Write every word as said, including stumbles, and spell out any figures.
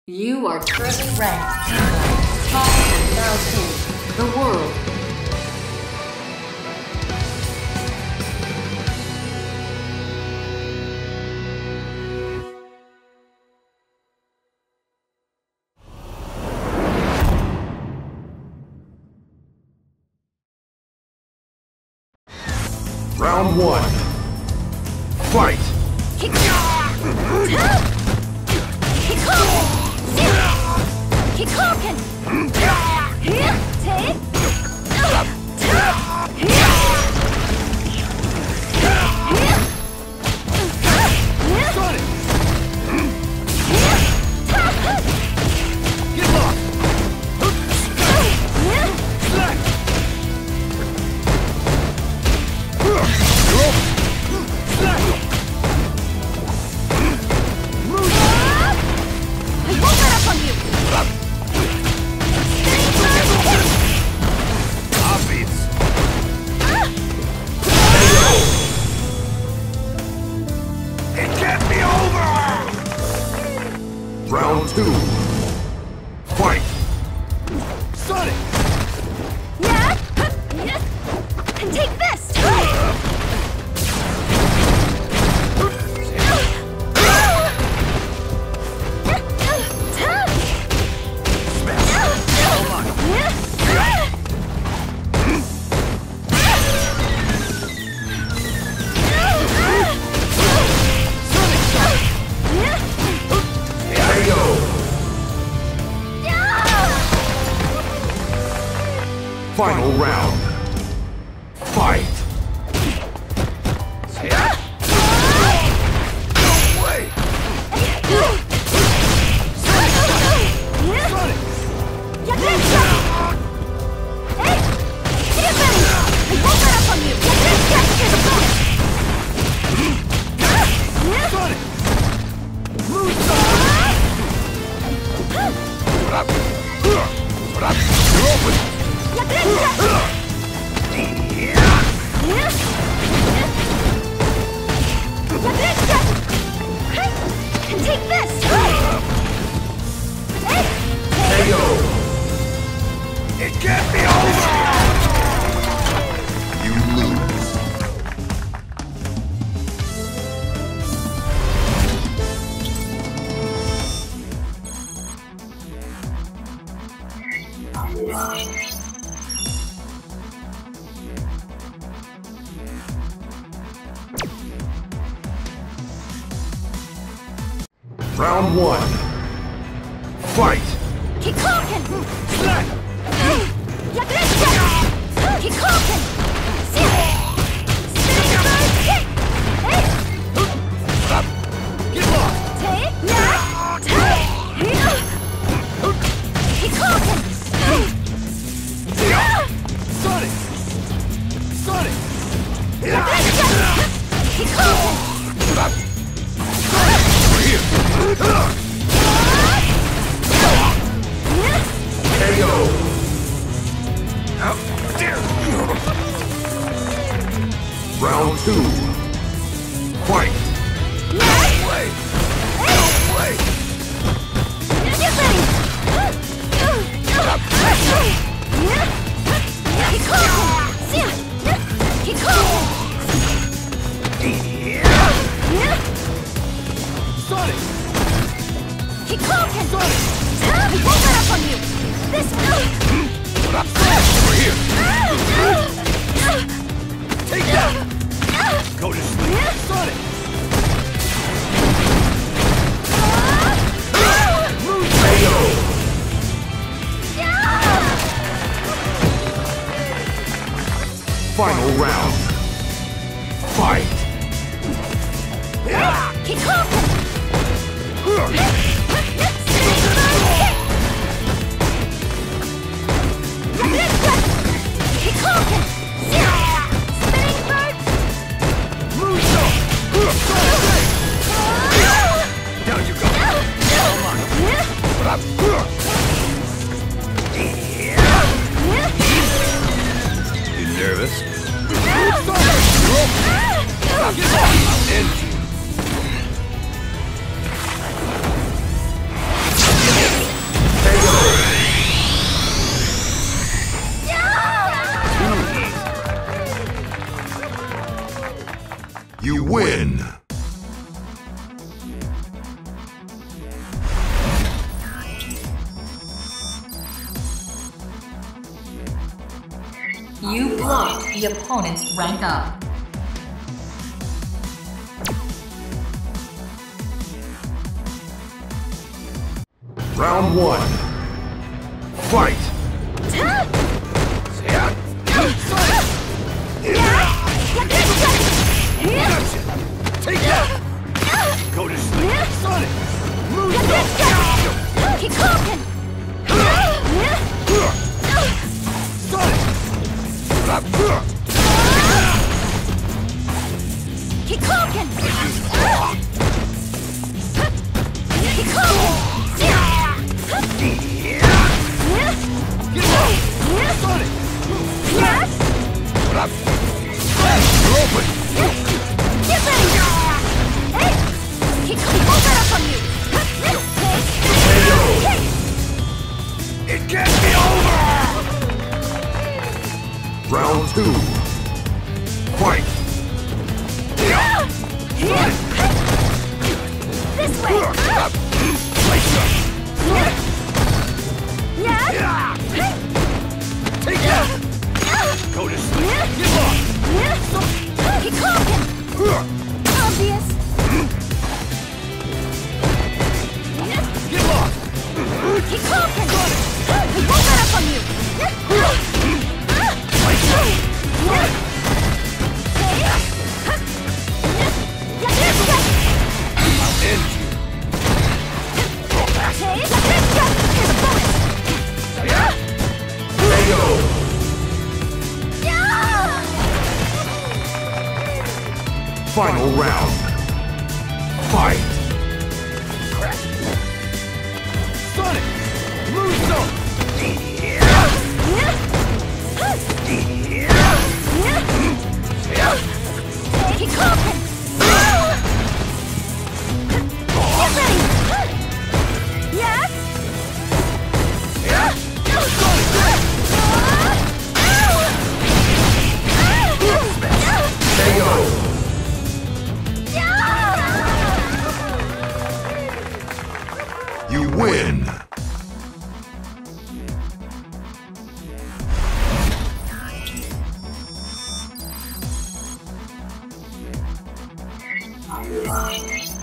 You are currently ranked top and now in the world. Round one. Fight! Round two. Fight! Sonic! Yeah! And take this! Final round. Fight! No way! You're open! And take this! K O! It can't be over! You lose. Round one. Fight! Kikoken! Kikoken! Get lost! Kikoken! Sonic! Sonic! Kikoken! Over here! K O! How dare you! Round two. Fight! No way! No way! Sonic! Kikoken! I won't let up on you! This... Over here! Take that! Go to sleep! Sonic! K O! Final round. Fight! Kikoken! Kikoken! Spinning bird! Down you go! Come on! You nervous? End you! You win! You blocked the opponent's rank up. Round one. Fight! Take that! Go to sleep! Sonic! Move up! Keep talking! Keep talking! Keep talking! You're open! Get ready! Hey! Keep coming right up on you! It can't be over! Round two. Fight! This way! Yeah! Take that! Go to sleep! Get lost! Keep talking! Obvious! Get lost! Keep talking! We won't let up on you! I'll end you! Here's a bonus! K O! Final round. Fight! Sonic! Move zone! Keep talking! Get ready! Yes? K O! You win! Five.